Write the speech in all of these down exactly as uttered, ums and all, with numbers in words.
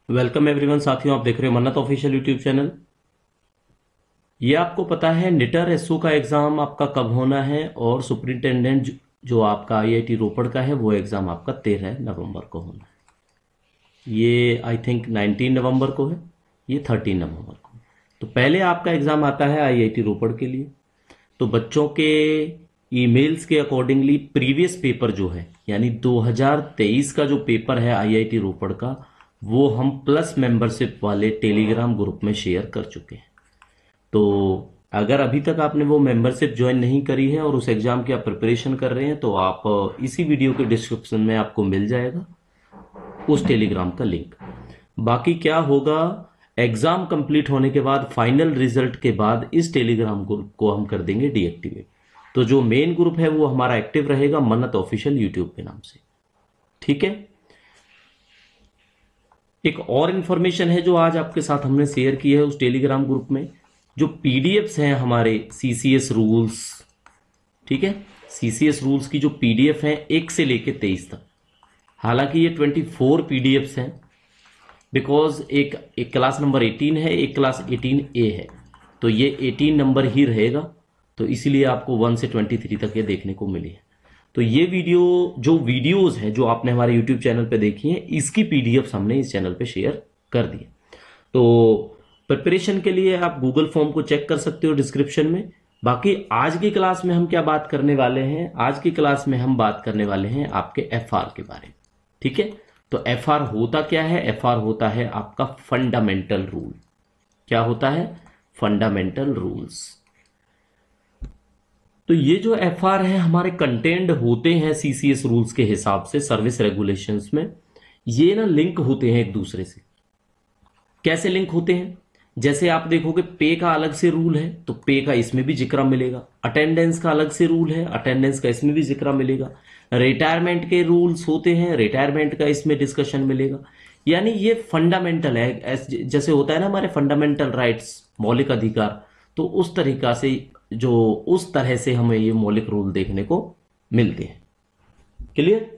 Welcome everyone साथियों, आप देख रहे हो मन्नत ऑफिशियल यूट्यूब चैनल। ये आपको पता है निटर एसओ का एग्जाम आपका कब होना है और सुपरिंटेंडेंट जो जो आपका आईआईटी रोपड़ का है वो एग्जाम आपका तेरह नवंबर को होना है। ये आई थिंक नाइनटीन नवंबर को है, ये थर्टीन नवंबर को। तो पहले आपका एग्जाम आता है आईआईटी रोपड़ के लिए। तो बच्चों के ईमेल्स के अकॉर्डिंगली प्रीवियस पेपर जो है यानी दो हज़ार तेईस का जो पेपर है आईआईटी रोपड़ का, वो हम प्लस मेंबरशिप वाले टेलीग्राम ग्रुप में शेयर कर चुके हैं। तो अगर अभी तक आपने वो मेंबरशिप ज्वाइन नहीं करी है और उस एग्जाम की आप प्रिपरेशन कर रहे हैं तो आप इसी वीडियो के डिस्क्रिप्शन में आपको मिल जाएगा उस टेलीग्राम का लिंक। बाकी क्या होगा, एग्जाम कंप्लीट होने के बाद फाइनल रिजल्ट के बाद इस टेलीग्राम ग्रुप को हम कर देंगे डीएक्टिवेट। तो जो मेन ग्रुप है वो हमारा एक्टिव रहेगा मन्नत ऑफिशियल यूट्यूब के नाम से। ठीक है। एक और इंफॉर्मेशन है जो आज आपके साथ हमने शेयर की है उस टेलीग्राम ग्रुप में, जो पीडीएफ्स हैं हमारे सीसीएस रूल्स। ठीक है, सीसीएस रूल्स की जो पीडीएफ हैं एक से लेके तेईस तक, हालांकि ये चौबीस पीडीएफ्स हैं बिकॉज एक एक क्लास नंबर अठारह है, एक क्लास अठारह ए है, तो ये अठारह नंबर ही रहेगा। तो इसीलिए आपको वन से तेईस तक ये देखने को मिली है। तो ये वीडियो जो वीडियोस हैं जो आपने हमारे यूट्यूब चैनल पे देखी हैं, इसकी पीडीएफ हमने इस चैनल पे शेयर कर दी। तो प्रिपरेशन के लिए आप गूगल फॉर्म को चेक कर सकते हो डिस्क्रिप्शन में। बाकी आज की क्लास में हम क्या बात करने वाले हैं, आज की क्लास में हम बात करने वाले हैं आपके एफआर के बारे में। ठीक है, तो एफआर होता क्या है? एफआर होता है आपका फंडामेंटल रूल। क्या होता है? Fundamental rules. तो ये जो एफआर है हमारे कंटेंट होते हैं सीसीएस रूल्स के हिसाब से, सर्विस रेगुलेशंस में। ये ना लिंक होते हैं एक दूसरे से। कैसे लिंक होते हैं? जैसे आप देखोगे पे का अलग से रूल है तो पे का इसमें भी जिक्र मिलेगा, अटेंडेंस का अलग से रूल है, अटेंडेंस का इसमें भी जिक्र मिलेगा, रिटायरमेंट के रूल्स होते हैं, रिटायरमेंट का इसमें डिस्कशन मिलेगा। यानी ये फंडामेंटल है, जैसे होता है ना हमारे फंडामेंटल राइट्स, मौलिक अधिकार, तो उस तरीका से जो उस तरह से हमें ये मौलिक रूल देखने को मिलते हैं। क्लियर?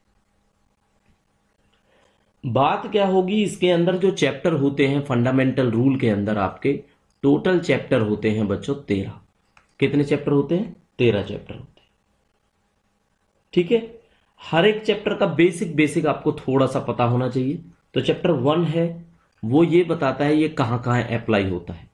बात क्या होगी, इसके अंदर जो चैप्टर होते हैं फंडामेंटल रूल के अंदर, आपके टोटल चैप्टर होते हैं बच्चों तेरह। कितने चैप्टर होते हैं? तेरह चैप्टर होते हैं। ठीक है, हर एक चैप्टर का बेसिक बेसिक आपको थोड़ा सा पता होना चाहिए। तो चैप्टर वन है वो ये बताता है ये कहां कहां अप्लाई होता है।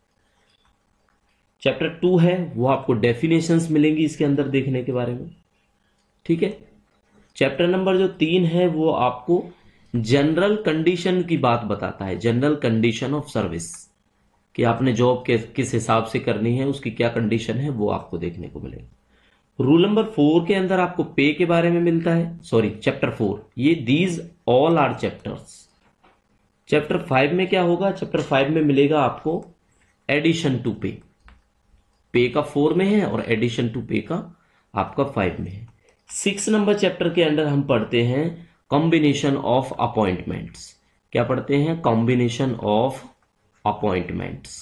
चैप्टर टू है वो आपको डेफिनेशंस मिलेंगी इसके अंदर देखने के बारे में। ठीक है, चैप्टर नंबर जो तीन है वो आपको जनरल कंडीशन की बात बताता है, जनरल कंडीशन ऑफ सर्विस, कि आपने जॉब के किस हिसाब से करनी है, उसकी क्या कंडीशन है वो आपको देखने को मिलेगा। रूल नंबर फोर के अंदर आपको पे के बारे में मिलता है, सॉरी चैप्टर फोर, ये these all are chapters. Chapter five में क्या होगा? चैप्टर फाइव में मिलेगा आपको एडिशन टू पे। पे का फोर में है और एडिशन टू पे का आपका फाइव में है। सिक्स नंबर चैप्टर के अंदर हम पढ़ते हैं कॉम्बिनेशन ऑफ अपॉइंटमेंट्स। क्या पढ़ते हैं? Combination of appointments.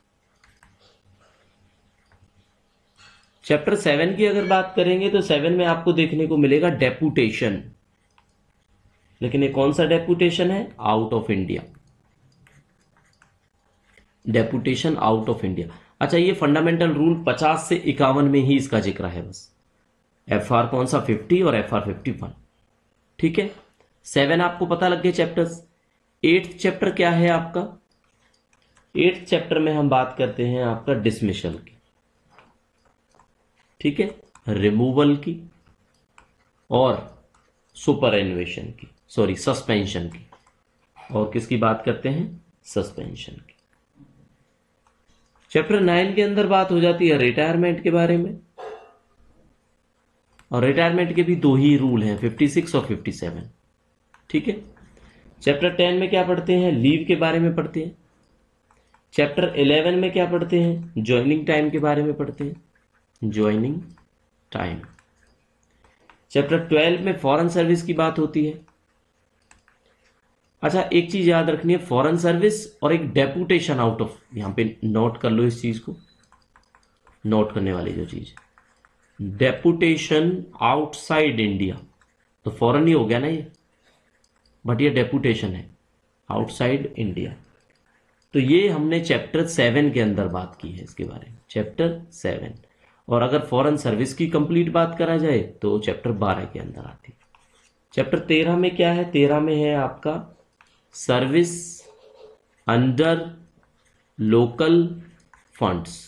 Chapter seven की अगर बात करेंगे तो सेवन में आपको देखने को मिलेगा डेपुटेशन। लेकिन ये कौन सा डेपुटेशन है? Out of India, deputation out of India. अच्छा, ये फंडामेंटल रूल पचास से इक्यावन में ही इसका जिक्र है बस। एफ आर कौन सा? फिफ्टी और एफ आर फिफ्टी वन। ठीक है, सेवन आपको पता लग गए चैप्टर्स। एट्थ चैप्टर क्या है आपका? एट्थ चैप्टर में हम बात करते हैं आपका डिसमिशल की। ठीक है, रिमूवल की और सुपरएनुएशन की, सॉरी सस्पेंशन की। और किसकी बात करते हैं? सस्पेंशन की। चैप्टर नाइन के अंदर बात हो जाती है रिटायरमेंट के बारे में, और रिटायरमेंट के भी दो ही रूल हैं, फिफ्टी सिक्स और फिफ्टी सेवन। ठीक है, चैप्टर टेन में क्या पढ़ते हैं? लीव के बारे में पढ़ते हैं। चैप्टर इलेवन में क्या पढ़ते हैं? ज्वाइनिंग टाइम के बारे में पढ़ते हैं, ज्वाइनिंग टाइम। चैप्टर ट्वेल्व में फॉरेन सर्विस की बात होती है। अच्छा, एक चीज याद रखनी है, फॉरेन सर्विस और एक डेपुटेशन आउट ऑफ, यहां पे नोट कर लो इस चीज को, नोट करने वाली जो चीज, डेपुटेशन आउटसाइड इंडिया, तो फॉरेन ही हो गया ना ये, बट ये डेपुटेशन है। Outside India. तो ये हमने चैप्टर सेवन के अंदर बात की है इसके बारे में, चैप्टर सेवन। और अगर फॉरेन सर्विस की कंप्लीट बात करा जाए तो चैप्टर बारह के अंदर आती है। चैप्टर तेरह में क्या है? तेरह में है आपका सर्विस अंडर लोकल फंड्स।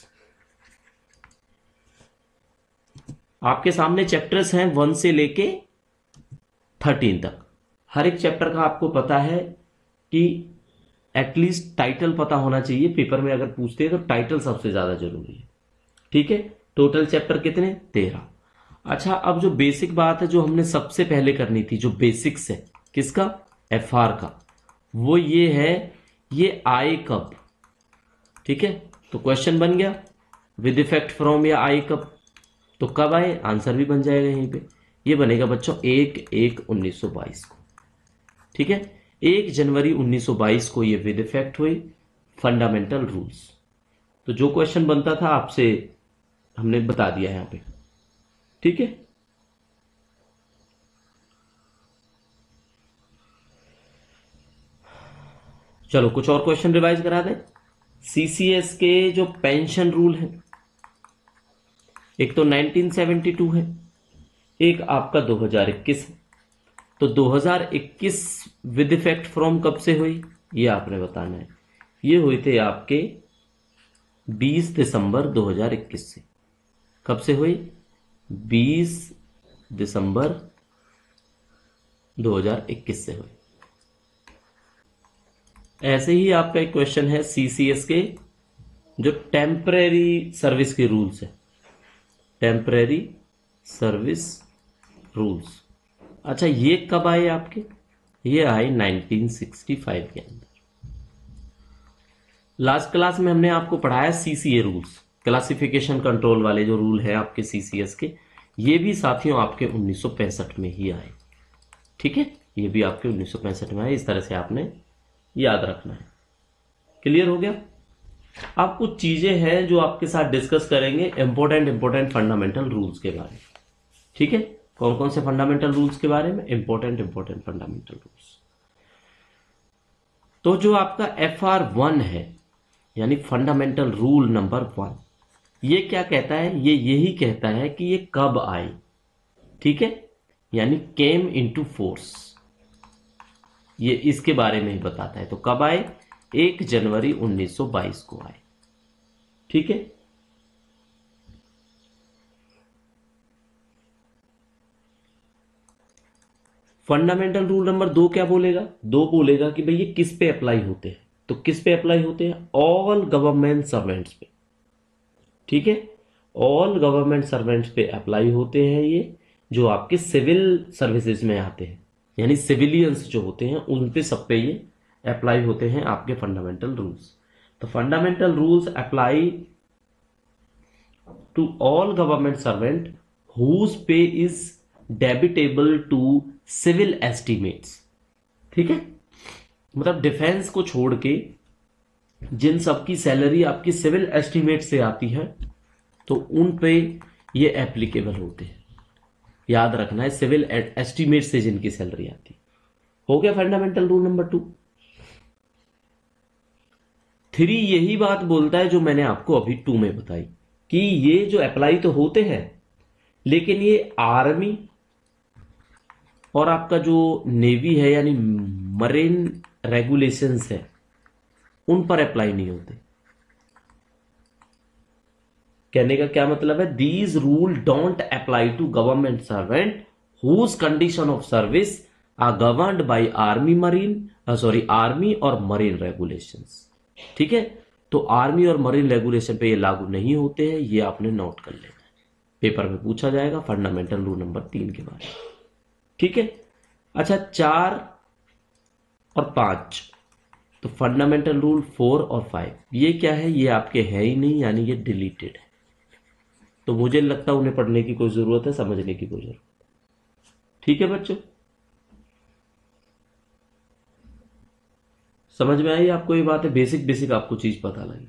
आपके सामने चैप्टर्स हैं वन से लेके थर्टीन तक। हर एक चैप्टर का आपको पता है कि एटलीस्ट टाइटल पता होना चाहिए। पेपर में अगर पूछते हैं तो टाइटल सबसे ज्यादा जरूरी है। ठीक है, टोटल चैप्टर कितने? तेरह। अच्छा, अब जो बेसिक बात है जो हमने सबसे पहले करनी थी, जो बेसिक्स है किसका? एफ आर का, वो ये है ये आए कब। ठीक है, तो क्वेश्चन बन गया विद इफेक्ट फ्रॉम या आए कब, तो कब आए? आंसर भी बन जाएगा यहीं पे। ये बनेगा बच्चों एक एक उन्नीस सौ बाईस को। ठीक है, एक जनवरी उन्नीस सौ बाईस को ये विद इफेक्ट हुई फंडामेंटल रूल्स। तो जो क्वेश्चन बनता था आपसे हमने बता दिया यहां पे। ठीक है, चलो कुछ और क्वेश्चन रिवाइज करा दें। सीसीएस के जो पेंशन रूल है, एक तो नाइनटीन सेवेंटी टू है, एक आपका दो हज़ार इक्कीस है। तो दो हज़ार इक्कीस विद इफेक्ट फ्रॉम कब से हुई ये आपने बताना है। ये हुए थे आपके बीस दिसंबर दो हज़ार इक्कीस से। कब से हुई? बीस दिसंबर दो हज़ार इक्कीस से हुई। ऐसे ही आपका एक क्वेश्चन है सीसीएस के जो टेम्परेरी सर्विस के रूल्स है, टेम्परेरी सर्विस रूल्स। अच्छा, ये कब आए आपके? ये आए नाइनटीन सिक्सटी फाइव के अंदर। लास्ट क्लास में हमने आपको पढ़ाया सीसीए रूल्स, क्लासिफिकेशन कंट्रोल वाले जो रूल है आपके सीसीएस के, ये भी साथियों आपके उन्नीस सौ पैंसठ में ही आए। ठीक है, ये भी आपके उन्नीस सौ पैंसठ में आए। इस तरह से आपने याद रखना है। क्लियर हो गया? आप कुछ चीजें हैं जो आपके साथ डिस्कस करेंगे, इंपॉर्टेंट इंपॉर्टेंट फंडामेंटल रूल्स के बारे में। ठीक है, कौन कौन से फंडामेंटल रूल्स के बारे में? Important important fundamental rules. तो जो आपका एफ आर वन है यानी फंडामेंटल रूल नंबर वन, ये क्या कहता है? ये यही कहता है कि ये कब आए। ठीक है, यानी केम इनटू फोर्स, ये इसके बारे में ही बताता है। तो कब आए? एक जनवरी उन्नीस सौ बाईस को आए। ठीक है, फंडामेंटल रूल नंबर दो क्या बोलेगा? दो बोलेगा कि भाई ये किस पे अप्लाई होते हैं। तो किस पे अप्लाई होते हैं? ऑल गवर्नमेंट सर्वेंट्स पे। ठीक है, ऑल गवर्नमेंट सर्वेंट्स पे अप्लाई होते हैं ये, जो आपके सिविल सर्विसेज में आते हैं, यानी सिविलियंस जो होते हैं उन पे सब पे ये अप्लाई होते हैं आपके फंडामेंटल रूल्स। तो fundamental rules apply to all government servant whose pay is debitable to civil estimates. ठीक है, मतलब डिफेंस को छोड़ के जिन सबकी सैलरी आपकी सिविल एस्टिमेट से आती है तो उन पे ये एप्लीकेबल होते हैं। याद रखना है, सिविल एस्टिमेट से जिनकी सैलरी आती। हो गया fundamental rule number two. Three यही बात बोलता है जो मैंने आपको अभी टू में बताई कि ये जो अप्लाई तो होते हैं लेकिन ये आर्मी और आपका जो नेवी है यानी मरीन रेगुलेशंस है उन पर अप्लाई नहीं होते। कहने का क्या मतलब है? These rule don't apply to government servant whose condition of service are governed by army marine sorry army और मरीन रेगुलेशंस। ठीक है, तो आर्मी और मरीन रेगुलेशन पे ये लागू नहीं होते हैं, ये आपने नोट कर लेना है। पेपर में पूछा जाएगा फंडामेंटल रूल नंबर तीन के बारे में। ठीक है, अच्छा चार और पांच, तो फंडामेंटल रूल फोर और फाइव ये क्या है? ये आपके है ही नहीं, यानी ये डिलीटेड है। तो मुझे लगता है उन्हें पढ़ने की कोई जरूरत है, समझने की कोई जरूरत। ठीक है बच्चों, समझ में आई आपको ये बात है? बेसिक बेसिक आपको चीज पता लगी।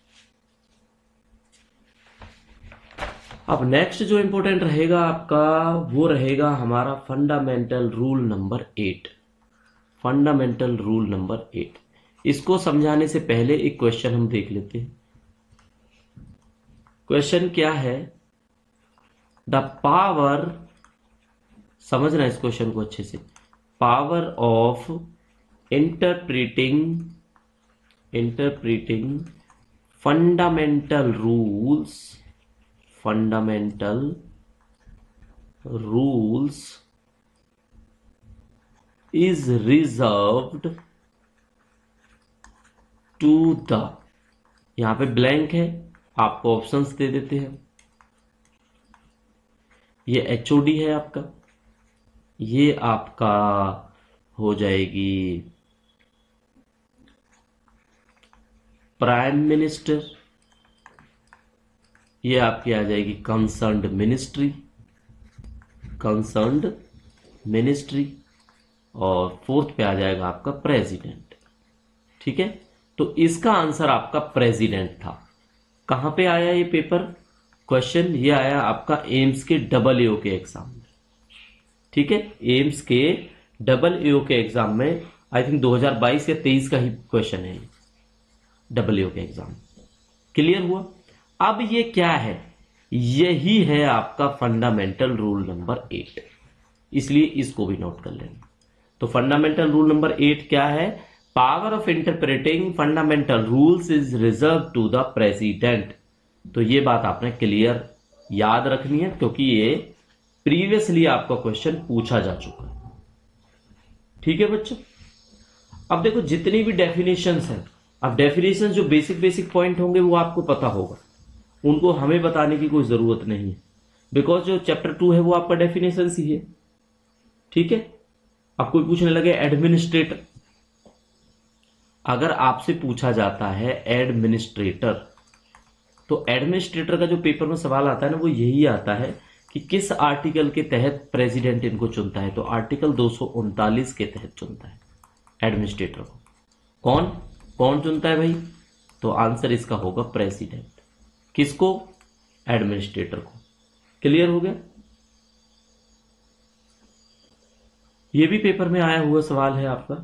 अब नेक्स्ट जो इंपॉर्टेंट रहेगा आपका वो रहेगा हमारा fundamental rule number eight. Fundamental rule number eight. इसको समझाने से पहले एक क्वेश्चन हम देख लेते हैं। क्वेश्चन क्या है? द पावर, समझना इस क्वेश्चन को अच्छे से, power of interpreting interpreting fundamental rules fundamental rules is reserved to the, यहां पे ब्लैंक है, आपको ऑप्शंस दे देते हैं। ये एचओडी है आपका, ये आपका हो जाएगी प्राइम मिनिस्टर, ये आपकी आ जाएगी कंसर्न्ड मिनिस्ट्री कंसर्न्ड मिनिस्ट्री और फोर्थ पे आ जाएगा आपका प्रेसिडेंट। ठीक है, तो इसका आंसर आपका प्रेसिडेंट था। कहां पे आया ये पेपर क्वेश्चन? ये आया आपका एम्स के डबल एओ के एग्जाम में। ठीक है, एम्स के डबल एओ के एग्जाम में आई थिंक दो हज़ार बाईस या तेईस का ही क्वेश्चन है, डबल एओ के एग्जाम। क्लियर हुआ? अब ये क्या है? यही है आपका फंडामेंटल रूल नंबर एट, इसलिए इसको भी नोट कर लेना। तो फंडामेंटल रूल नंबर एट क्या है? Power of interpreting fundamental rules is reserve to the president. तो ये बात आपने क्लियर याद रखनी है, क्योंकि ये प्रीवियसली आपका क्वेश्चन पूछा जा चुका है। ठीक है बच्चों, अब देखो जितनी भी डेफिनेशंस हैं, अब डेफिनेशंस जो बेसिक बेसिक पॉइंट होंगे वो आपको पता होगा, उनको हमें बताने की कोई जरूरत नहीं है, बिकॉज जो चैप्टर टू है वो आपका डेफिनेशंस ही है। ठीक है, अब कोई पूछने लगे एडमिनिस्ट्रेटर, अगर आपसे पूछा जाता है एडमिनिस्ट्रेटर, तो एडमिनिस्ट्रेटर का जो पेपर में सवाल आता है ना, वो यही आता है कि किस आर्टिकल के तहत प्रेसिडेंट इनको चुनता है। तो आर्टिकल दो सौ उनतालीस के तहत चुनता है एडमिनिस्ट्रेटर को। कौन कौन चुनता है भाई? तो आंसर इसका होगा प्रेसिडेंट। किसको? एडमिनिस्ट्रेटर को। क्लियर हो गया? ये भी पेपर में आया हुआ सवाल है आपका।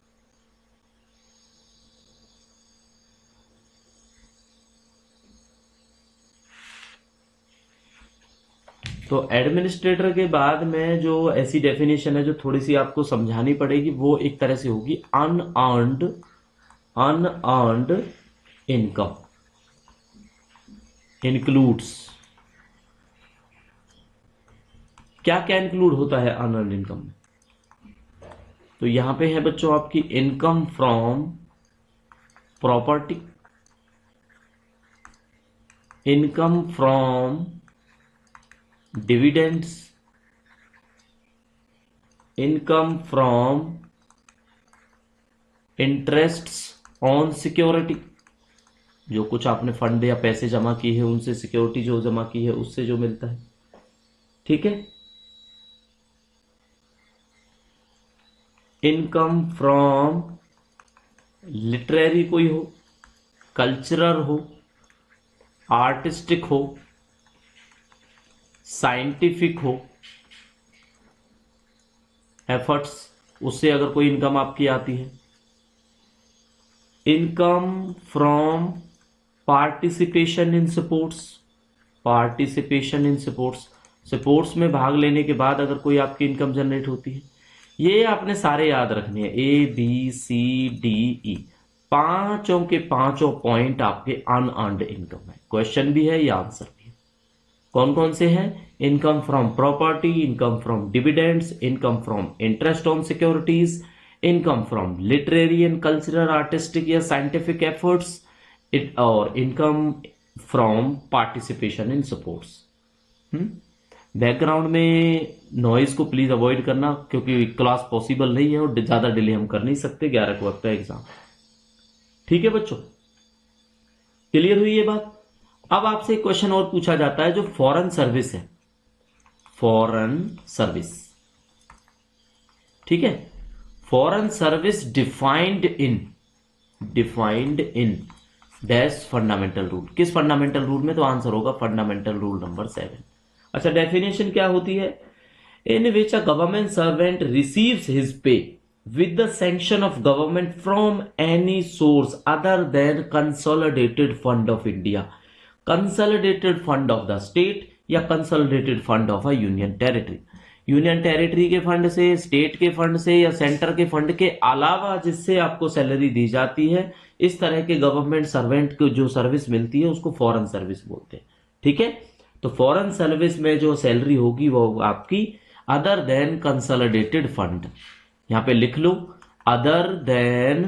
तो एडमिनिस्ट्रेटर के बाद में जो ऐसी डेफिनेशन है जो थोड़ी सी आपको समझानी पड़ेगी, वो एक तरह से होगी अनअर्न्ड अनअर्न्ड इनकम इंक्लूड्स। क्या क्या इंक्लूड होता है अनअर्न्ड इनकम में? तो यहां पे है बच्चों आपकी income from property, income from dividends, income from interests on security, जो कुछ आपने फंड या पैसे जमा किए हैं उनसे सिक्योरिटी जो जमा की है उससे जो मिलता है। ठीक है, इनकम फ्रॉम लिटरेरी कोई हो, कल्चरल हो, आर्टिस्टिक हो, साइंटिफिक हो एफर्ट्स, उससे अगर कोई इनकम आपकी आती है। Income from participation in sports, participation in sports, sports में भाग लेने के बाद अगर कोई आपकी इनकम जनरेट होती है। ये आपने सारे याद रखने हैं, A B C D E, पांचों के पांचों पॉइंट आपके अनअर्न्ड इनकम है। क्वेश्चन भी है, ये आंसर भी है। कौन कौन से हैं? Income from property, income from dividends, income from interest on securities, income from literary and cultural, artistic या साइंटिफिक एफर्ट्स, और income from participation in sports. Background में नॉइज को प्लीज अवॉइड करना, क्योंकि क्लास पॉसिबल नहीं है और ज्यादा डिले हम कर नहीं सकते, ग्यारह को वक्त है एग्जाम। ठीक है बच्चों, क्लियर हुई ये बात? अब आपसे एक क्वेश्चन और पूछा जाता है, जो फॉरेन सर्विस है, फॉरेन सर्विस। ठीक है, foreign service defined in defined in dash fundamental rule. किस फंडामेंटल रूल में? तो आंसर होगा फंडामेंटल रूल नंबर सेवन। अच्छा, डेफिनेशन क्या होती है? In which a government servant receives his pay with the sanction of government from any source other than consolidated fund of India, consolidated fund of the state या consolidated fund of a union territory, union territory के fund से, state के fund से या centre के fund के अलावा जिससे आपको सैलरी दी जाती है, इस तरह के गवर्नमेंट सर्वेंट को जो सर्विस मिलती है उसको फॉरेन सर्विस बोलते हैं। ठीक है, तो फॉरेन सर्विस में जो सैलरी होगी वो आपकी अदर देन कंसोलिडेटेड फंड, यहां पे लिख लो other than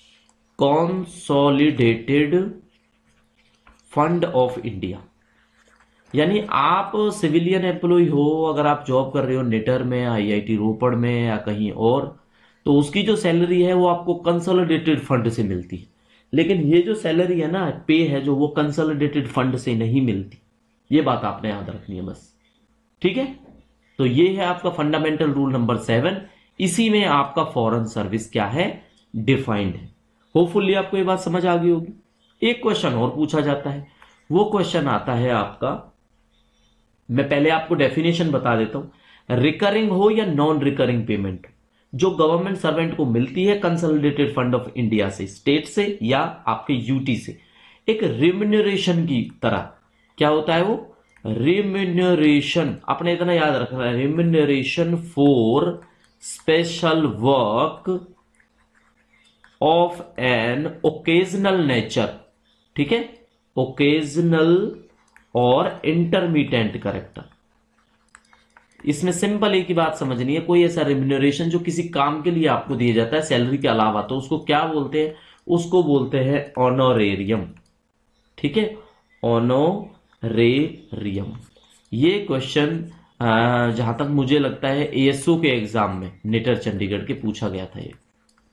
consolidated fund of India. यानी आप सिविलियन एम्प्लॉय हो, अगर आप जॉब कर रहे हो निटर में, आईआईटी रोपड़ में या कहीं और, तो उसकी जो सैलरी है वो आपको कंसोलिडेटेड फंड से मिलती है। लेकिन ये जो सैलरी है ना, पे है जो, वो कंसोलिडेटेड फंड से नहीं मिलती। ये बात आपने याद रखनी है बस। ठीक है, तो ये है आपका फंडामेंटल रूल नंबर सेवन। इसी में आपका फॉरेन सर्विस क्या है, डिफाइंड है। होपफुली आपको ये बात समझ आ गई होगी। एक क्वेश्चन और पूछा जाता है, वो क्वेश्चन आता है आपका, मैं पहले आपको डेफिनेशन बता देता हूं। रिकरिंग हो या नॉन रिकरिंग पेमेंट जो गवर्नमेंट सर्वेंट को मिलती है कंसोलिडेटेड फंड ऑफ इंडिया से, स्टेट से या आपके यूटी से, एक रिम्यूनरेशन की तरह, क्या होता है वो, रिम्यूनरेशन, आपने इतना याद रखना है, remuneration for special work of an occasional nature. ठीक है, ओकेजनल और इंटरमीडिएट करेक्टर। इसमें सिंपल एक ही बात समझनी है, कोई ऐसा रिम्यूनरेशन जो किसी काम के लिए आपको दिया जाता है सैलरी के अलावा, तो उसको क्या बोलते हैं, उसको बोलते हैं ऑनोरेरियम। ठीक है, ऑनोरेरियम। ये क्वेश्चन जहां तक मुझे लगता है एएसओ के एग्जाम में निटर चंडीगढ़ के पूछा गया था, ये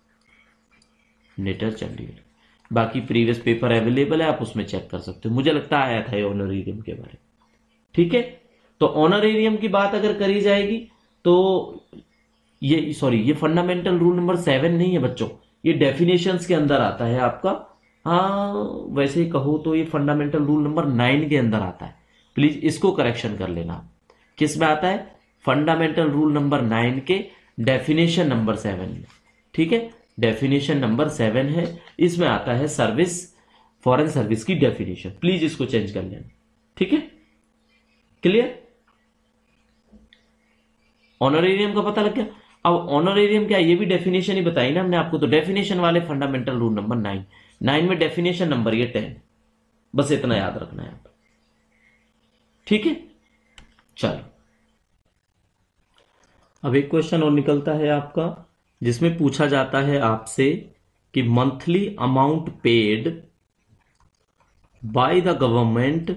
निटर चंडीगढ़। बाकी प्रीवियस पेपर अवेलेबल है, आप उसमें चेक कर सकते हो। मुझे लगता आया था ये ऑनरेरियम के बारे में। ठीक है, तो ऑनरेरियम की बात अगर करी जाएगी तो ये सॉरी ये फंडामेंटल रूल नंबर सेवन नहीं है बच्चों, ये डेफिनेशंस के अंदर आता है आपका। हाँ, वैसे कहो तो ये फंडामेंटल रूल नंबर नाइन के अंदर आता है। प्लीज इसको करेक्शन कर लेना। किस में आता है, फंडामेंटल रूल नंबर नाइन के डेफिनेशन नंबर सेवन में। ठीक है, डेफिनेशन नंबर सेवन है, इसमें आता है सर्विस, फॉरेन सर्विस की डेफिनेशन। प्लीज इसको चेंज कर लेना। ठीक है, क्लियर। ऑनरेरियम का पता लग गया। अब ऑनरेरियम क्या, ये भी डेफिनेशन ही बताई ना हमने आपको, तो डेफिनेशन वाले fundamental rule number nine, nine में डेफिनेशन नंबर ये टेन, बस इतना याद रखना है आप। ठीक है, चलो अब एक क्वेश्चन और निकलता है आपका, जिसमें पूछा जाता है आपसे कि monthly amount paid by the government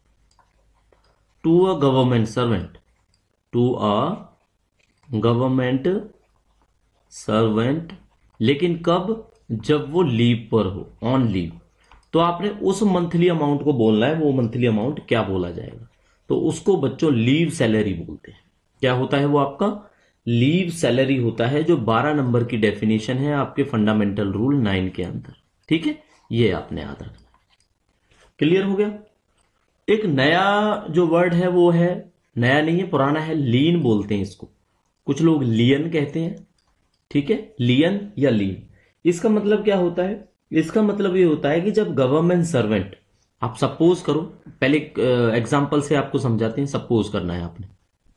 to a government servant, to a government servant, लेकिन कब, जब वो लीव पर हो, ऑन लीव। तो आपने उस मंथली अमाउंट को बोलना है, वो मंथली अमाउंट क्या बोला जाएगा, तो उसको बच्चों लीव सैलरी बोलते हैं। क्या होता है वो आपका, लीव सैलरी होता है, जो बारह नंबर की डेफिनेशन है आपके फंडामेंटल रूल नाइन के अंदर। ठीक है, ये आपने याद रखना। क्लियर हो गया। एक नया जो वर्ड है वो है, नया नहीं है पुराना है, लीन बोलते हैं इसको, कुछ लोग लियन कहते हैं। ठीक है, लियन या लीन, इसका मतलब क्या होता है, इसका मतलब ये होता है कि जब गवर्नमेंट सर्वेंट, आप सपोज करो, पहले एग्जांपल से आपको समझाते हैं, सपोज करना है आपने,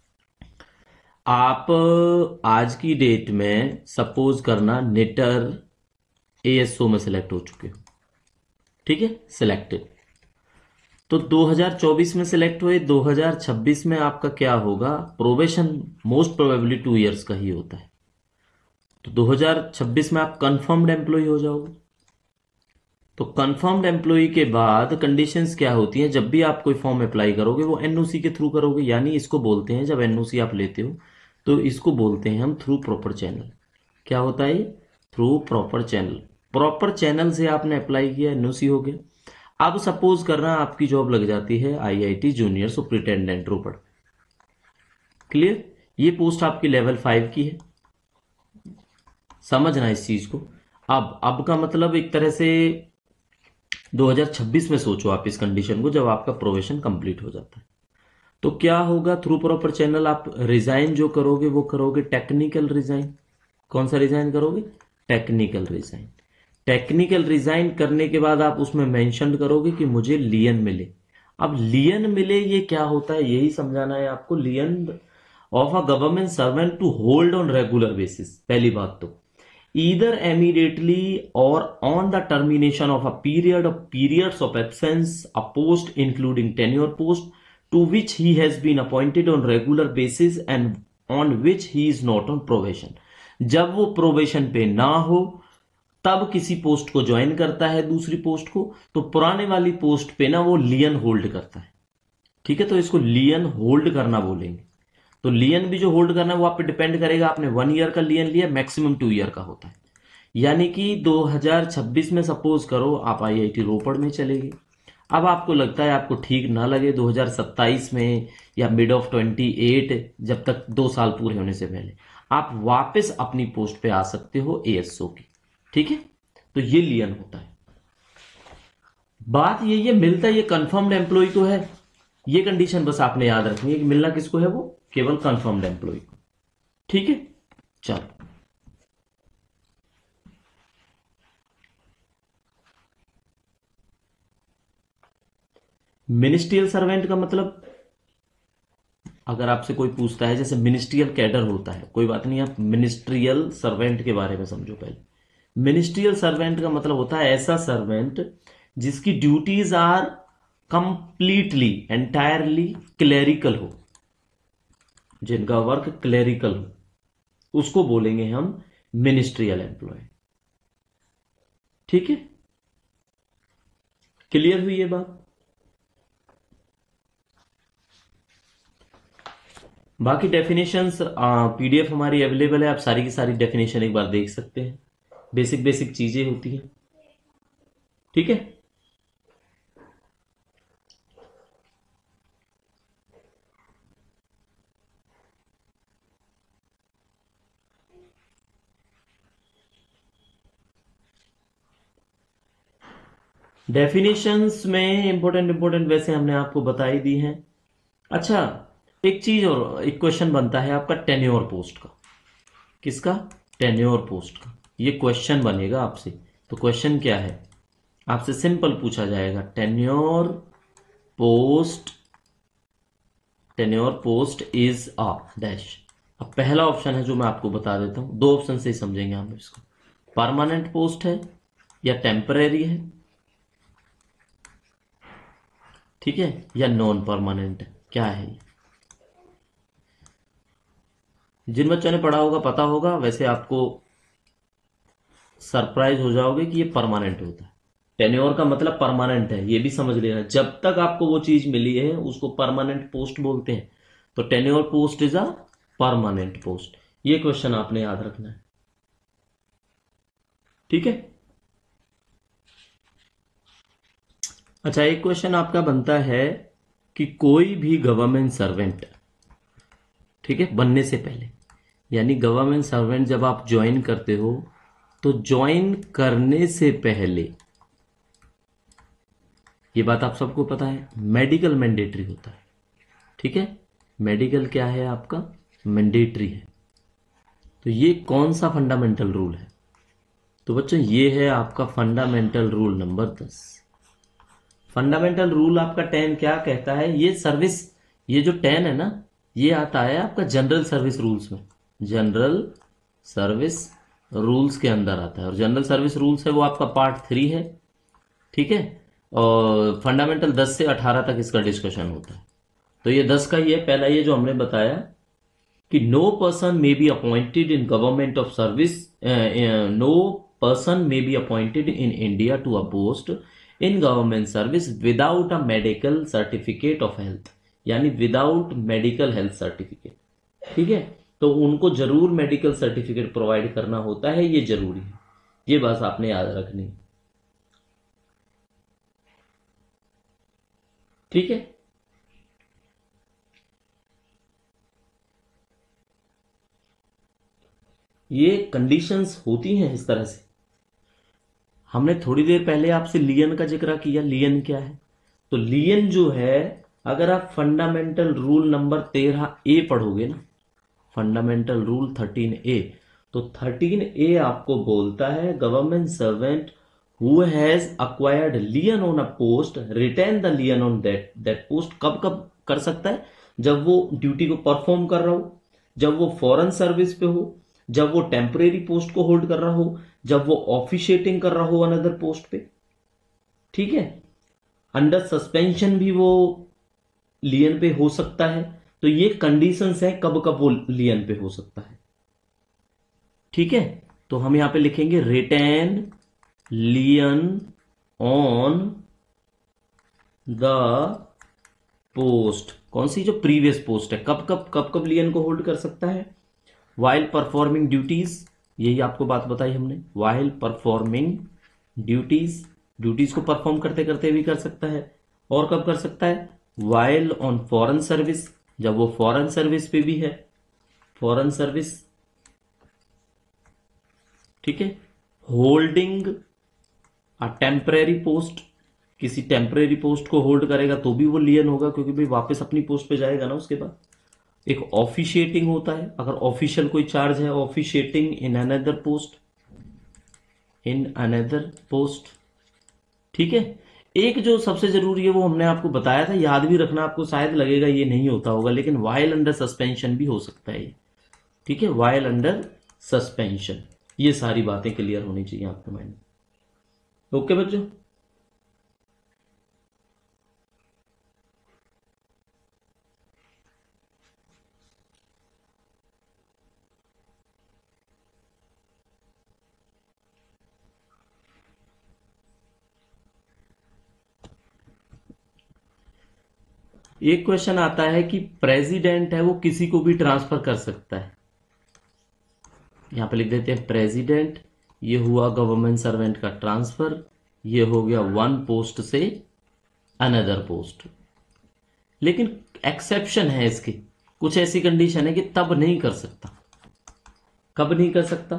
आप आज की डेट में सपोज करना निटर एएसओ में सिलेक्ट हो चुके हो। ठीक है, सिलेक्टेड, तो दो हज़ार चौबीस में सिलेक्ट हुए, दो हज़ार छब्बीस में आपका क्या होगा, probation most probably two years का ही होता है, तो दो हज़ार छब्बीस में आप कंफर्म्ड एम्प्लॉय हो जाओगे। तो कंफर्म्ड एम्प्लॉय के बाद कंडीशंस क्या होती हैं, जब भी आप कोई फॉर्म अप्लाई करोगे वो एनओसी के थ्रू करोगे, यानी इसको बोलते हैं, जब एनओसी आप लेते हो तो इसको बोलते हैं हम थ्रू प्रॉपर चैनल। क्या होता है, through proper channel. Proper channel से आपने अप्लाई किया, एनओसी हो गया। अब सपोज करना आपकी जॉब लग जाती है IIT junior superintendent Ropar. Clear, ये पोस्ट आपकी लेवल फाइव की है, समझना इस चीज को। अब अब का मतलब एक तरह से दो हज़ार छब्बीस में सोचो आप इस कंडीशन को, जब आपका प्रोवेशन कंप्लीट हो जाता है तो क्या होगा, थ्रू प्रॉपर चैनल आप रिजाइन जो करोगे वो करोगे टेक्निकल रिजाइन। कौन सा रिजाइन करोगे? Technical resign. टेक्निकल रिजाइन करने के बाद आप उसमें मेंशन करोगे कि मुझे लियन मिले। अब लियन मिले ये क्या होता है यही समझाना है आपको। Lien of a government servant to hold on regular basis. पहली बात तो either immediately or on the termination of a period of periods of absence a post including tenure post to which he has been appointed on regular basis and on which he is not on probation। जब वो probation पे ना हो तब किसी post को join करता है दूसरी पोस्ट को, तो पुराने वाली पोस्ट पे ना वो लियन होल्ड करता है। ठीक है, तो इसको लियन होल्ड करना बोलेंगे। तो लियन भी जो होल्ड करना है वो आप पे डिपेंड करेगा। आपने वन ईयर का लियन लिया, मैक्सिमम टू ईयर का होता है। यानी कि दो हज़ार छब्बीस में सपोज करो आप आईआईटी रोपड़ में चले गए। अब आपको लगता है, आपको ठीक ना लगे, दो हज़ार सत्ताईस में या मिड ऑफ अट्ठाईस, जब तक दो साल पूरे होने से पहले आप वापस अपनी पोस्ट पे आ सकते हो एएसओ की। ठीक है, तो ये लियन होता है। बात ये ये मिलता है, ये कंफर्म्ड एम्प्लॉय को है। ये कंडीशन बस आपने याद रखनी है कि मिलना किसको है, वो केवल कंफर्म्ड एम्प्लॉय को। ठीक है, चलो मिनिस्ट्रियल सर्वेंट का मतलब, अगर आपसे कोई पूछता है, जैसे मिनिस्ट्रियल कैडर होता है, कोई बात नहीं, आप मिनिस्ट्रियल सर्वेंट के बारे में समझो पहले। मिनिस्ट्रियल सर्वेंट का मतलब होता है ऐसा सर्वेंट जिसकी duties are completely entirely clerical हो, जिनका वर्क क्लेरिकल हो, उसको बोलेंगे हम मिनिस्ट्रियल एम्प्लॉय। ठीक है, क्लियर हुई ये बात? बाकी डेफिनेशंस पीडीएफ हमारी अवेलेबल है, आप सारी की सारी डेफिनेशन एक बार देख सकते हैं। बेसिक बेसिक चीजें होती हैं। ठीक है, डेफिनेशंस में इंपॉर्टेंट इंपॉर्टेंट वैसे हमने आपको बताई दी हैं। अच्छा, एक चीज और, एक क्वेश्चन बनता है आपका टेन्योर पोस्ट का। किसका? टेन्योर पोस्ट का। ये क्वेश्चन बनेगा आपसे। तो क्वेश्चन क्या है, आपसे सिंपल पूछा जाएगा, tenure post tenure post is a dash. अब पहला ऑप्शन है जो मैं आपको बता देता हूं, दो ऑप्शन से ही समझेंगे हम इसको। परमानेंट पोस्ट है या टेम्परेरी है, ठीक है, या नॉन परमानेंट है। क्या है ये? जिन बच्चों ने पढ़ा होगा पता होगा, वैसे आपको सरप्राइज हो जाओगे कि ये परमानेंट होता है। टेन्योर का मतलब परमानेंट है, ये भी समझ लेना। जब तक आपको वो चीज मिली है उसको परमानेंट पोस्ट बोलते हैं। तो tenure post is a permanent post. ये क्वेश्चन आपने याद रखना है। ठीक है, अच्छा, एक क्वेश्चन आपका बनता है कि कोई भी गवर्नमेंट सर्वेंट, ठीक है, बनने से पहले, यानी गवर्नमेंट सर्वेंट जब आप ज्वाइन करते हो तो ज्वाइन करने से पहले, ये बात आप सबको पता है, मेडिकल मैंडेटरी होता है। ठीक है, मेडिकल क्या है आपका? मैंडेटरी है। तो ये कौन सा फंडामेंटल रूल है? तो बच्चों ये है आपका फंडामेंटल रूल नंबर दस। फंडामेंटल रूल आपका टेन क्या कहता है? ये सर्विस, ये जो टेन है ना, ये आता है आपका जनरल सर्विस रूल्स में। जनरल सर्विस रूल्स के अंदर आता है, और जनरल सर्विस रूल्स है वो आपका पार्ट थ्री है। ठीक है, और फंडामेंटल दस से अठारह तक इसका डिस्कशन होता है। तो ये दस का ही है। पहला ये जो हमने बताया कि no person may be appointed in government of service, no person may be appointed in India to a post in government service without a medical certificate of health, यानी विदाउट मेडिकल हेल्थ सर्टिफिकेट। ठीक है, तो उनको जरूर medical certificate provide करना होता है, ये जरूरी है। ये बात आपने याद रखनी है। ठीक है, ये कंडीशंस होती हैं इस तरह से। हमने थोड़ी देर पहले आपसे लियन का जिक्र किया। लियन क्या है? तो लियन जो है, अगर आप फंडामेंटल रूल नंबर तेरह ए पढ़ोगे ना, फंडामेंटल रूल थर्टीन ए, तो थर्टीन ए आपको बोलता है government servant who has acquired lien on a post retain the lien on that that post कब कब कर सकता है? जब वो ड्यूटी को परफॉर्म कर रहा हो, जब वो फॉरेन सर्विस पे हो, जब वो टेम्परेरी पोस्ट को होल्ड कर रहा हो, जब वो ऑफिशिएटिंग कर रहा हो अनदर पोस्ट पे। ठीक है, अंडर सस्पेंशन भी वो लियन पे हो सकता है। तो ये कंडीशंस है कब कब वो लियन पे हो सकता है। ठीक है, तो हम यहां पे लिखेंगे retain lien on the post. कौन सी? जो प्रीवियस पोस्ट है। कब कब कब कब लियन को होल्ड कर सकता है? वाइल परफॉर्मिंग ड्यूटीज, यही आपको बात बताई हमने, वाइल परफॉर्मिंग ड्यूटीज, ड्यूटीज को परफॉर्म करते करते भी कर सकता है। और कब कर सकता है? वाइल ऑन फॉरेन सर्विस, जब वो फॉरेन सर्विस पे भी है, फॉरेन सर्विस। ठीक है, होल्डिंग अ टेम्परेरी पोस्ट, किसी टेम्परेरी पोस्ट को होल्ड करेगा तो भी वो लियन होगा, क्योंकि भाई वापस अपनी पोस्ट पे जाएगा ना उसके बाद। एक ऑफिशिएटिंग होता है, अगर ऑफिशियल कोई चार्ज है, officiating in another post, in another post. ठीक है, एक जो सबसे जरूरी है वो हमने आपको बताया था, याद भी रखना, आपको शायद लगेगा ये नहीं होता होगा, लेकिन वाइल अंडर सस्पेंशन भी हो सकता है। ठीक है, वाइल अंडर सस्पेंशन। ये सारी बातें क्लियर होनी चाहिए आपके माइंड में। ओके बच्चों, एक क्वेश्चन आता है कि प्रेसिडेंट है वो किसी को भी ट्रांसफर कर सकता है। यहां पे लिख देते हैं प्रेसिडेंट, ये हुआ गवर्नमेंट सर्वेंट का ट्रांसफर, ये हो गया वन पोस्ट से अनदर पोस्ट। लेकिन एक्सेप्शन है इसके, कुछ ऐसी कंडीशन है कि तब नहीं कर सकता। कब नहीं कर सकता?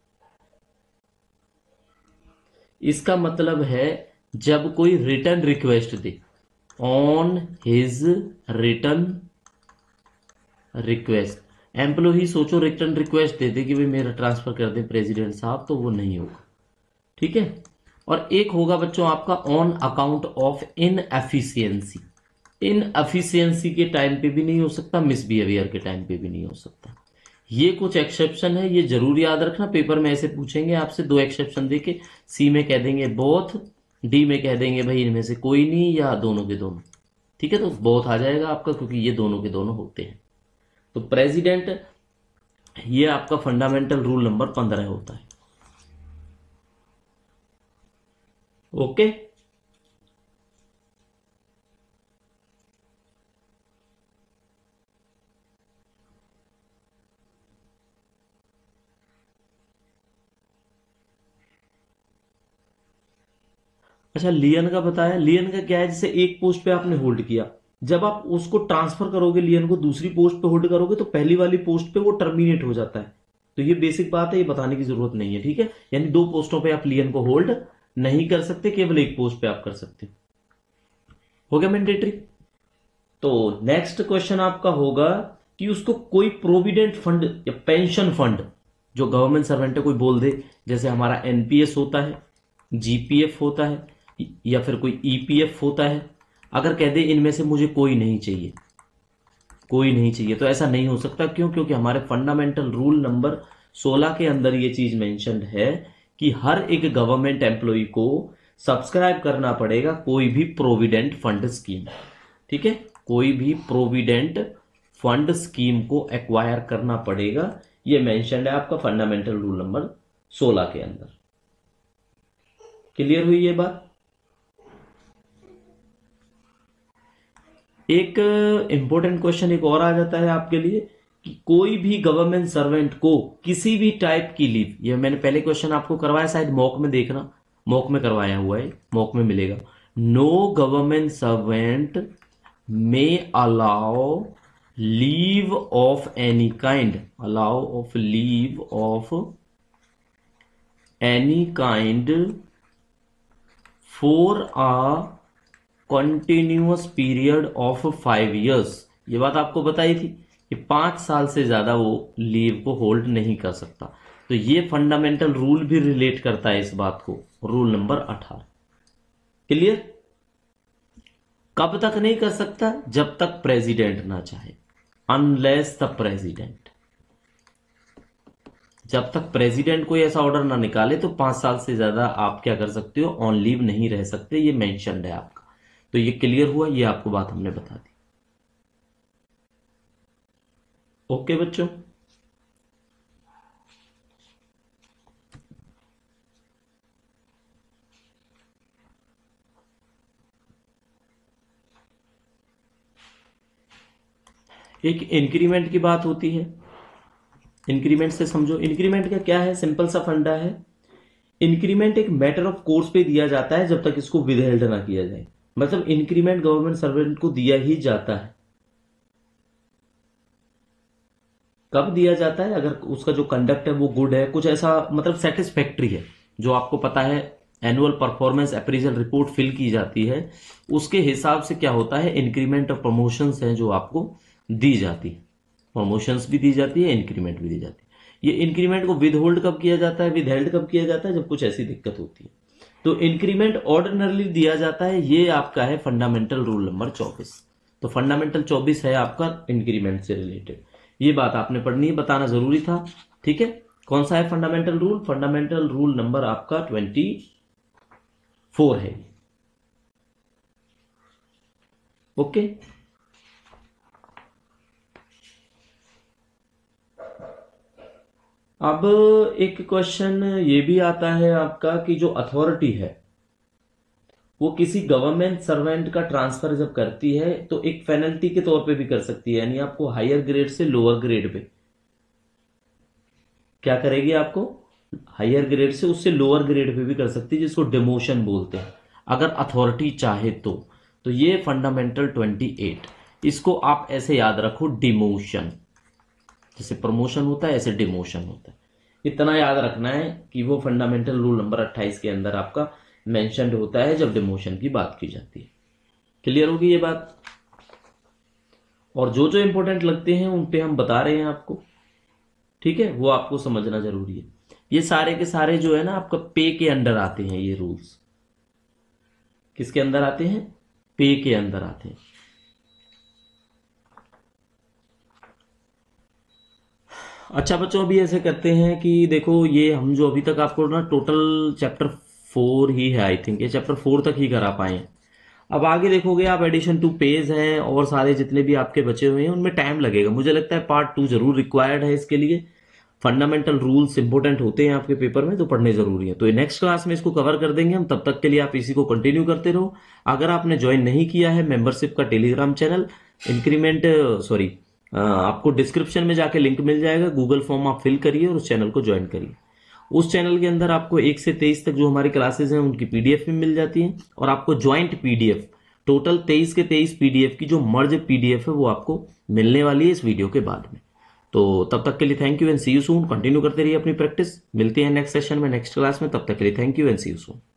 इसका मतलब है जब कोई रिटर्न रिक्वेस्ट दे, on his return request. Employee सोचो रिटर्न रिक्वेस्ट दे दे कि भाई मेरा ट्रांसफर कर दे प्रेसिडेंट साहब, तो वो नहीं होगा। ठीक है, और एक होगा बच्चों आपका on account of inefficiency. Inefficiency के टाइम पे भी नहीं हो सकता, मिसबिहेवियर के टाइम पे भी नहीं हो सकता। ये कुछ एक्सेप्शन है, ये जरूर याद रखना, पेपर में ऐसे पूछेंगे आपसे, दो एक्सेप्शन देके, सी में कह देंगे बोथ, डी में कह देंगे भाई इनमें से कोई नहीं या दोनों के दोनों। ठीक है, तो बोथ आ जाएगा आपका, क्योंकि ये दोनों के दोनों होते हैं। तो प्रेसिडेंट, ये आपका फंडामेंटल रूल नंबर पंद्रह होता है। ओके, अच्छा लियन का बताया। लियन का क्या है? जैसे एक पोस्ट पे आपने होल्ड किया, जब आप उसको ट्रांसफर करोगे लियन को, दूसरी पोस्ट पे होल्ड करोगे, तो पहली वाली पोस्ट पे वो टर्मिनेट हो जाता है। तो ये बेसिक बात है, ये बताने की जरूरत नहीं है। ठीक है, यानी दो पोस्टों पे आप लियन को होल्ड नहीं कर सकते, केवल एक पोस्ट पे आप कर सकते हो गया मैंडेटरी। तो नेक्स्ट क्वेश्चन आपका होगा कि उसको कोई प्रोविडेंट फंड या पेंशन फंड, जो गवर्नमेंट सर्वेंट है कोई बोल दे, जैसे हमारा एनपीएस होता है, जीपीएफ होता है, या फिर कोई ईपीएफ होता है, अगर कह दे इनमें से मुझे कोई नहीं चाहिए, कोई नहीं चाहिए, तो ऐसा नहीं हो सकता। क्यों? क्योंकि हमारे फंडामेंटल रूल नंबर सोलह के अंदर ये चीज मेंशन्ड है कि हर एक गवर्नमेंट एम्प्लॉय को सब्सक्राइब करना पड़ेगा कोई भी प्रोविडेंट फंड स्कीम। ठीक है, कोई भी प्रोविडेंट फंड स्कीम को एक्वायर करना पड़ेगा, ये मेंशन्ड है आपका फंडामेंटल रूल नंबर सोलह के अंदर। क्लियर हुई ये बात? एक इंपॉर्टेंट क्वेश्चन एक और आ जाता है आपके लिए कि कोई भी गवर्नमेंट सर्वेंट को किसी भी टाइप की लीव, ये मैंने पहले क्वेश्चन आपको करवाया, शायद मॉक में देखना, मॉक में करवाया हुआ है, मॉक में मिलेगा। No government servant may allow leave of any kind, allow of leave of any kind for a continuous period of five years. ये बात आपको बताई थी कि पांच साल से ज्यादा वो लीव को होल्ड नहीं कर सकता। तो ये फंडामेंटल रूल भी रिलेट करता है इस बात को, रूल नंबर अठारह। क्लियर? कब तक नहीं कर सकता? जब तक प्रेसिडेंट ना चाहे, अनलेस द प्रेसिडेंट। जब तक प्रेसिडेंट कोई ऐसा ऑर्डर ना निकाले तो पांच साल से ज्यादा आप क्या कर सकते हो, ऑन लीव नहीं रह सकते, ये मेंशन्ड है आपका। तो ये क्लियर हुआ, ये आपको बात हमने बता दी। ओके बच्चों, एक इंक्रीमेंट की बात होती है। इंक्रीमेंट से समझो, इंक्रीमेंट का क्या है, सिंपल सा फंडा है। इंक्रीमेंट एक मैटर ऑफ कोर्स पे दिया जाता है जब तक इसको विदहेल्ड ना किया जाए। मतलब इंक्रीमेंट गवर्नमेंट सर्वेंट को दिया ही जाता है। कब दिया जाता है? अगर उसका जो कंडक्ट है वो गुड है, कुछ ऐसा मतलब सेटिस्फैक्ट्री है, जो आपको पता है annual performance appraisal report fill की जाती है, उसके हिसाब से क्या होता है, इंक्रीमेंट और प्रमोशंस हैं जो आपको दी जाती है। प्रमोशंस भी दी जाती है, इंक्रीमेंट भी दी जाती है। ये इंक्रीमेंट को विद होल्ड कब किया जाता है, विद हेल्ड कब किया जाता है? जब कुछ ऐसी दिक्कत होती है। तो इंक्रीमेंट ऑर्डिनरली दिया जाता है, ये आपका है फंडामेंटल रूल नंबर चौबीस। तो फंडामेंटल चौबीस है आपका इंक्रीमेंट से रिलेटेड। ये बात आपने पढ़नी है, बताना जरूरी था। ठीक है, कौन सा है fundamental rule? Fundamental rule number आपका ट्वेंटी फोर है। ओके, अब एक क्वेश्चन ये भी आता है आपका कि जो अथॉरिटी है वो किसी गवर्नमेंट सर्वेंट का ट्रांसफर जब करती है तो एक पेनल्टी के तौर पे भी कर सकती है, यानी आपको हायर ग्रेड से लोअर ग्रेड पे क्या करेगी, आपको हायर ग्रेड से उससे लोअर ग्रेड पे भी कर सकती है, जिसको डिमोशन बोलते हैं, अगर अथॉरिटी चाहे तो। तो ये फंडामेंटल ट्वेंटी एट, इसको आप ऐसे याद रखो, डिमोशन। जैसे प्रमोशन होता है ऐसे डिमोशन होता है। इतना याद रखना है कि वो फंडामेंटल रूल नंबर अट्ठाईस के अंदर आपका मेंशन्ड होता है जब डिमोशन की बात की जाती है। क्लियर होगी ये बात? और जो जो इंपॉर्टेंट लगते हैं उन पे हम बता रहे हैं आपको, ठीक है, वो आपको समझना जरूरी है। ये सारे के सारे जो है ना आपका पे के अंडर आते हैं। ये रूल्स किसके अंदर आते हैं? पे के अंदर आते हैं। अच्छा बच्चों, अभी ऐसे करते हैं कि देखो, ये हम जो अभी तक आपको ना टोटल चैप्टर फोर ही है, आई थिंक ये चैप्टर फोर तक ही करा पाए हैं। अब आगे देखोगे आप, एडिशन टू पेज हैं और सारे जितने भी आपके बचे हुए हैं उनमें टाइम लगेगा। मुझे लगता है पार्ट टू जरूर रिक्वायर्ड है इसके लिए। फंडामेंटल रूल्स इंपॉर्टेंट होते हैं आपके पेपर में, तो पढ़ने जरूरी है। तो नेक्स्ट क्लास में इसको कवर कर देंगे हम, तब तक के लिए आप इसी को कंटिन्यू करते रहो। अगर आपने ज्वाइन नहीं किया है मेंबरशिप का टेलीग्राम चैनल, इंक्रीमेंट सॉरी आपको डिस्क्रिप्शन में जाके लिंक मिल जाएगा, गूगल फॉर्म आप फिल करिए और उस चैनल को ज्वाइन करिए। उस चैनल के अंदर आपको एक से तेईस तक जो हमारी क्लासेस हैं उनकी पीडीएफ भी मिल जाती है, और आपको ज्वाइंट पीडीएफ टोटल तेईस के तेईस पीडीएफ की जो मर्ज पीडीएफ है वो आपको मिलने वाली है इस वीडियो के बाद में। तो तब तक के लिए thank you and see you soon. Continue करते रहिए अपनी प्रैक्टिस। मिलते हैं नेक्स्ट सेशन में, नेक्स्ट क्लास में। तब तक के लिए thank you and see you soon.